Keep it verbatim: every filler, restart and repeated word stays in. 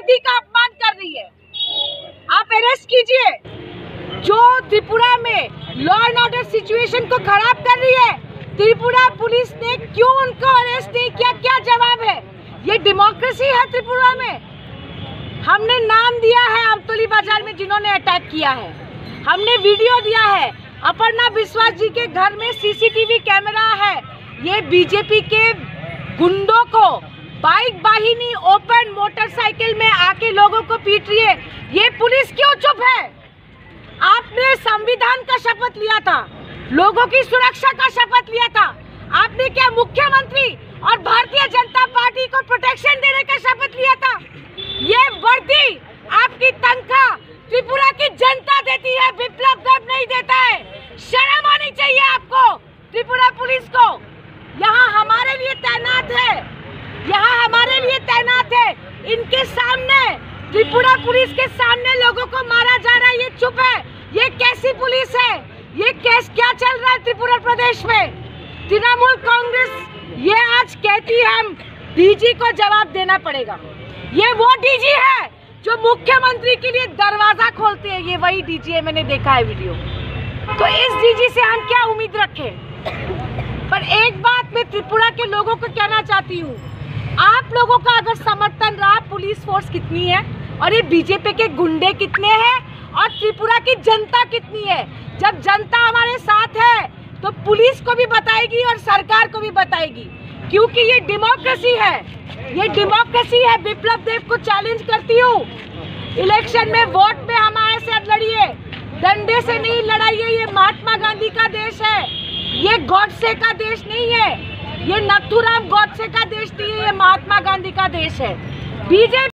मोदी का अपमान कर रही है। आप अरेस्ट कीजिए। जो त्रिपुरा में लॉ एंड ऑर्डर सिचुएशन को खराब कर रही है, त्रिपुरा पुलिस ने क्यों उनको अरेस्ट नहीं किया? क्या जवाब है? ये डेमोक्रेसी है त्रिपुरा में? हमने नाम दिया है अमतौली बाजार में जिन्होंने अटैक किया है, हमने वीडियो दिया है। अपर्णा विश्वास जी के घर में सीसीटीवी कैमरा है। ये बीजेपी के गुंडों को बाइक वाहिनी ओपन मोटरसाइकिल में आके लोगों को पीट रही है। ये पुलिस क्यों चुप है? आपने संविधान का शपथ लिया था, लोगों की सुरक्षा का शपथ लिया था। आपने क्या मुख्यमंत्री और भारतीय जनता पार्टी को प्रोटेक्शन देने का शपथ लिया था? ये वर्दी आपकी तनख्वाह त्रिपुरा की जनता देती है, विप्लव देव नहीं देता है। शर्म आनी चाहिए आपको, त्रिपुरा पुलिस को। यहाँ हमारे लिए तैनात है, यहाँ हमारे लिए तैनात है। इनके सामने, त्रिपुरा पुलिस के सामने लोगों को मारा जा रहा है, ये चुप है। ये कैसी पुलिस है? ये कैस क्या चल रहा है त्रिपुरा प्रदेश में? तृणमूल कांग्रेस ये आज कहती है हम डीजी को जवाब देना पड़ेगा। ये वो डीजी है जो मुख्यमंत्री के लिए दरवाजा खोलते हैं, ये वही डीजी है। मैंने देखा है वीडियो। तो इस डीजी से हम क्या उम्मीद रखें? पर एक बात मैं त्रिपुरा के लोगों को कहना चाहती हूँ, आप लोगों का अगर समर्थन रहा, पुलिस फोर्स कितनी है और ये बीजेपी के गुंडे कितने हैं और त्रिपुरा की जनता कितनी है। जब जनता हमारे साथ है तो पुलिस को भी बताएगी और सरकार को भी बताएगी, क्योंकि ये डेमोक्रेसी है, ये डेमोक्रेसी है। विप्लव देव को चैलेंज करती हूँ, इलेक्शन में वोट में हमारे से लड़िए, डंडे से नहीं लड़ाइए। ये महात्मा गांधी का देश है, ये गॉडसे का देश नहीं है, ये नथुराम गॉडसे का देश नहीं है, ये महात्मा गांधी का देश है। बीजेपी